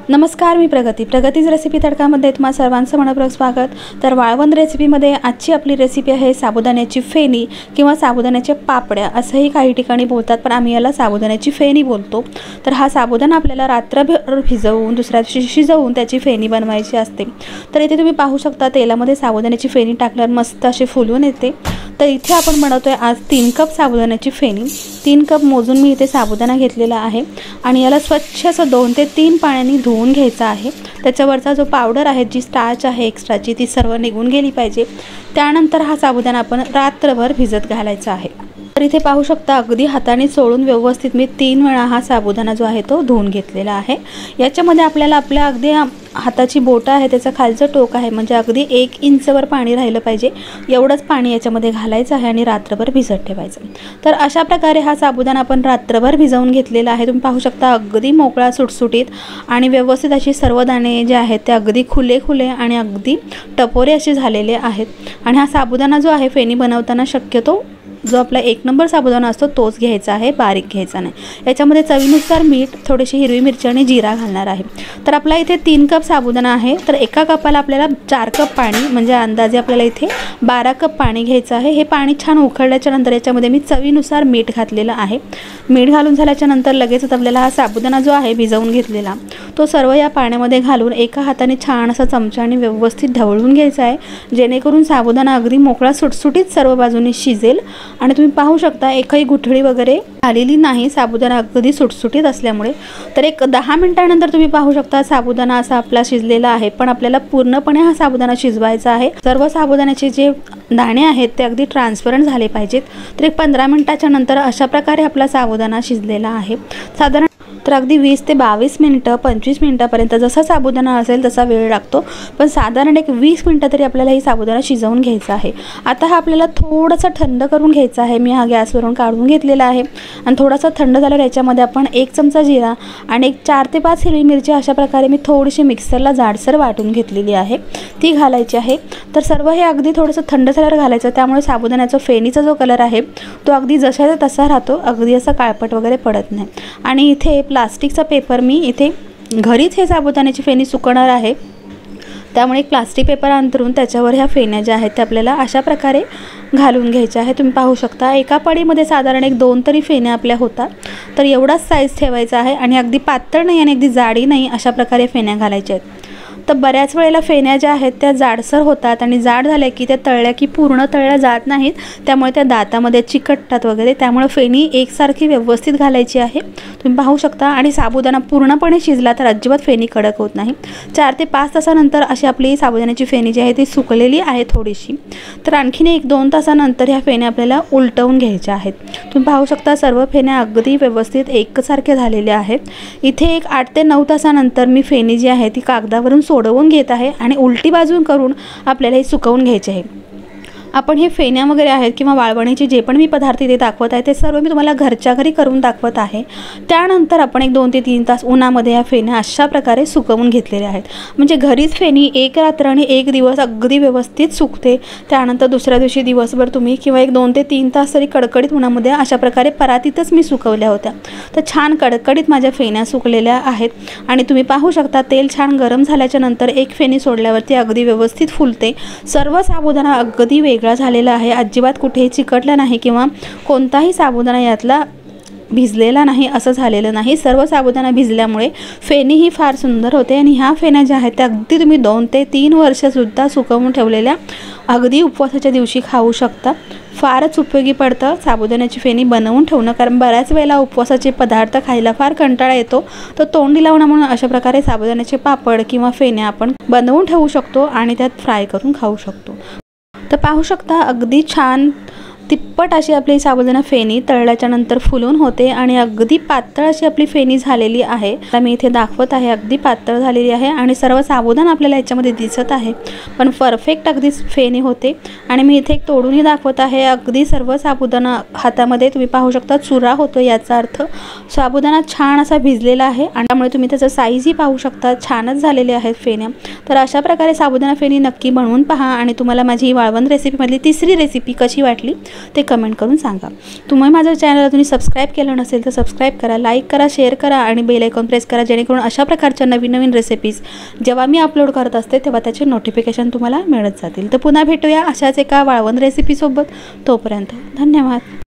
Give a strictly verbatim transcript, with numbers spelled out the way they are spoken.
नमस्कार, मी प्रगती प्रगतीज रेसिपी तडकामध्ये तुम्हा सर्वांचं मनपूर्वक स्वागत। तर वाळवंट रेसिपीमध्ये आजची आपली रेसिपी आहे साबुदाण्याची फेणी किंवा साबुदाण्याचे पापड्या असंही काही ठिकाणी बोलतात, पण आम्ही याला साबुदाण्याची फेणी बोलतो। तर हा साबुदाणा आपल्याला रात्रभर भिजवून दुसऱ्या दिवशी शिजवून त्याची फेणी बनवायची असते। तर इथे तुम्ही पाहू शकता तेलामध्ये साबुदाण्याची फेणी टाकल्यावर मस्त अशी फुलून येते। तर इथे आपण बनवतोय आज तीन कप साबुदाण्याची फेणी। तीन कप मोजून मी इथे साबुदाणा घेतलेला आहे आणि याला स्वच्छ असं दोन ते तीन पाण्याने धुवून घ्यायचा आहे। त्याच्यावरचा जो पावडर आहे, जी स्टार्च आहे एक्स्ट्राची, ती सर्व निघून गेली पाहिजे। त्यानंतर हा साबुदाणा आपण रात्रभर भिजत घालायचा आहे। तर इथे पाहू शकता अगदी हाताने चोळून व्यवस्थित मी तीन वेळा हा साबुदाणा जो आहे तो धुवून घेतलेला आहे। याच्यामध्ये आपल्याला आपल्या अगदी हाताची बोट आहे त्याचं खालचं टोक आहे म्हणजे अगदी एक इंचवर पाणी राहिलं पाहिजे एवढंच पाणी याच्यामध्ये घालायचं आहे आणि रात्रभर भिजत ठेवायचं। तर अशा प्रकारे हा साबुदाणा आपण रात्रभर भिजवून घेतलेला आहे। तुम्ही पाहू शकता अगदी मोकळा सुटसुटीत आणि व्यवस्थित अशी सर्व दाणे जे आहेत ते अगदी खुले खुले आणि अगदी टपोरे असे झालेले आहेत। आणि हा साबुदाणा जो आहे फेणी बनवताना शक्यतो जो आपला एक नंबर साबुदाणा असतो तोच घ्यायचा आहे, बारीक घ्यायचा नाही। याच्यामध्ये चवीनुसार मीठ, थोडीशी हिरवी मिरची आणि जीरा घालणार आहे। तर आपला इथे तीन कप साबुदाणा आहे, तर एका कपाला आपल्याला चार कप पाणी म्हणजे अंदाजे आपल्याला इथे बारा कप पाणी घ्यायचं आहे। हे पाणी छान उकळल्याच्या नंतर याच्यामध्ये मी चवीनुसार मीठ घातलेलं आहे। मीठ घालून झाल्याच्या नंतर लगेचच आपल्याला हा साबुदाणा जो आहे भिजवून घेतलेला तो सर्व या पाण्यामध्ये घालून एका हाताने छान असा चमच्याने व्यवस्थित ढवळून घ्यायचा आहे, जेणेकरून साबुदाणा अगदी मोकळा सुटसुटीत सर्व बाजूंनी शिजेल। आणि तुम्ही पाहू शकता एकही गुठळी वगैरे आलेली नाही, साबुदाणा अगदी सुटसुटीत असल्यामुळे। तर एक दहा मिनिटांनंतर तुम्ही पाहू शकता साबुदाणा असा आपला शिजलेला आहे, पण आपल्याला पूर्णपणे हा साबुदाणा शिजवायचा आहे। सर्व साबुदाण्याचे जे दाणे आहेत ते अगदी ट्रान्सपरंट झाले पाहिजेत। तर एक पंधरा मिनिटाच्या नंतर अशा प्रकारे आपला साबुदाणा शिजलेला आहे। साधारण तर अगदी वीस ते बावीस मिनिटं पंचवीस मिनिटापर्यंत जसा साबुदाणा असेल तसा वेळ लागतो, पण साधारण एक वीस मिनिटं तरी आपल्याला ही साबुदाणा शिजवून घ्यायचा आहे। आता हा आपल्याला थोडासा थंड करून घ्यायचा आहे। मी हा गॅसवरून काढून घेतलेला आहे आणि थोडासा थंड झाल्यावर याच्यामध्ये आपण एक चमचा जिरा आणि एक चार ते पाच हिरवी मिरची अशा प्रकारे मी थोडीशी मिक्सरला जाडसर वाटून घेतलेली आहे, ती घालायची आहे। तर सर्व हे अगदी थोडंसं थंड झाल्यावर घालायचं, त्यामुळे साबुदाण्याचा फेणीचा जो कलर आहे तो अगदी जशाचा तसा राहतो, अगदी असा काळपट वगैरे पडत नाही। आणि इथे प्लास्टिकचा पेपर मी इथे घरीच हे साबुदाण्याची फेणी सुकवणार आहे, त्यामुळे एक प्लास्टिक पेपर अंतरून त्याच्यावर ह्या फेण्या ज्या आहेत त्या आपल्याला अशा प्रकारे घालून घ्यायच्या आहे। तुम्ही पाहू शकता एका पडीमध्ये साधारण एक दोन तरी फेण्या आपल्या होतात। तर एवढाच साईज ठेवायचा आहे आणि अगदी पातळ नाही आणि अगदी जाडी नाही, अशा प्रकारे फेण्या घालायच्या आहेत। तर बऱ्याच वेळेला फेण्या ज्या आहेत त्या जाडसर होतात आणि जाड झाल्या की त्या तळल्या की पूर्ण तळल्या जात नाहीत, त्यामुळे त्या दातामध्ये चिकटतात वगैरे, त्यामुळे फेणी एकसारखी व्यवस्थित घालायची आहे। तुम्ही पाहू शकता आणि साबुदाणा पूर्णपणे शिजला तर अजिबात फेणी कडक होत नाही। चार ते पाच तासानंतर अशी आपली साबुदाण्याची फेणी जी आहे ती सुकलेली आहे थोडीशी। तर आणखीन एक दोन तासानंतर ह्या फेण्या आपल्याला उलटवून घ्यायच्या आहेत। तुम्ही पाहू शकता सर्व फेण्या अगदी व्यवस्थित एकसारख्या झालेल्या आहेत। इथे एक आठ ते नऊ तासानंतर मी फेणी जी आहे ती कागदावरून सोडवून घेत आहे आणि उलटी बाजून करून आपल्याला हे सुकवून घ्यायचे आहे। आपण हे फेण्या वगैरे आहेत किंवा वाळवणीचे जे पण मी पदार्थ इथे दाखवत आहे ते सर्व मी तुम्हाला घरच्या घरी करून दाखवत आहे। त्यानंतर आपण एक दोन ते तीन तास उन्हामध्ये या फेण्या अशा प्रकारे सुकवून घेतलेल्या आहेत, म्हणजे घरीच फेणी एक रात्र आणि एक दिवस अगदी व्यवस्थित सुकते। त्यानंतर दुसऱ्या दिवशी दिवसभर तुम्ही किंवा एक दोन ते तीन तास तरी कडकडीत उन्हामध्ये अशा प्रकारे परातीतच मी सुकवल्या होत्या। तर छान कडकडीत माझ्या फेण्या सुकलेल्या आहेत आणि तुम्ही पाहू शकता तेल छान गरम झाल्याच्या नंतर एक फेणी सोडल्यावरती अगदी व्यवस्थित फुलते। सर्व साबुदाणा अगदी वेगळा झालेला आहे, अजिबात कुठेही चिकटला नाही किंवा कोणताही साबुदाणा यातला भिजलेला नाही असं झालेलं नाही। सर्व साबुदाणा भिजल्यामुळे फेणी ही फार सुंदर होते आणि ह्या फेण्या ज्या आहेत त्या अगदी तुम्ही दोन ते तीन वर्षसुद्धा सुकवून ठेवलेल्या अगदी उपवासाच्या दिवशी खाऊ शकता। फारच उपयोगी पडतं साबुदाण्याची फेणी बनवून ठेवणं, कारण बऱ्याच वेळेला उपवासाचे पदार्थ खायला फार कंटाळा येतो, तर तोंडी लावणं म्हणून अशा प्रकारे साबुदाण्याचे पापड किंवा फेण्या आपण बनवून ठेवू शकतो आणि त्यात फ्राय करून खाऊ शकतो। तर पाहू शकता अगदी छान तिप्पट अशी आपली साबुदाणा फेणी तळल्याच्या नंतर फुलून होते आणि अगदी पातळ अशी आपली फेणी झालेली आहे। आता मी इथे दाखवत आहे अगदी पातळ झालेली आहे आणि सर्व साबुदाणा आपल्याला याच्यामध्ये दिसत आहे, पण परफेक्ट अगदी फेणी होते। आणि मी इथे एक तोडूनही दाखवत आहे, अगदी सर्व साबुदाणा हातामध्ये तुम्ही पाहू शकता चुरा होतो, याचा अर्थ साबुदाणा छान असा भिजलेला आहे आणि त्यामुळे तुम्ही त्याचा साईजही पाहू शकता, छानच झालेले आहेत फेण्या। तर अशा प्रकारे साबुदाणा फेणी नक्की बनवून पहा आणि तुम्हाला माझी वाळवंट रेसिपीमधली तिसरी रेसिपी कशी वाटली ते कमेंट करून सांगा. तुम्ही माझ्या चॅनलला तुम्ही सबस्क्राईब केलं नसेल तर सबस्क्राईब करा, लाईक करा, शेअर करा आणि बेल आयकॉन प्रेस करा, जेणेकरून अशा प्रकारच्या नवीन नवीन रेसिपीज जेव्हा मी अपलोड करत असते तेव्हा त्याचे नोटिफिकेशन तुम्हाला मिळत जातील. तर पुन्हा भेटूया अशाच एका वाळवंद रेसिपीसोबत. तोपर्यंत धन्यवाद.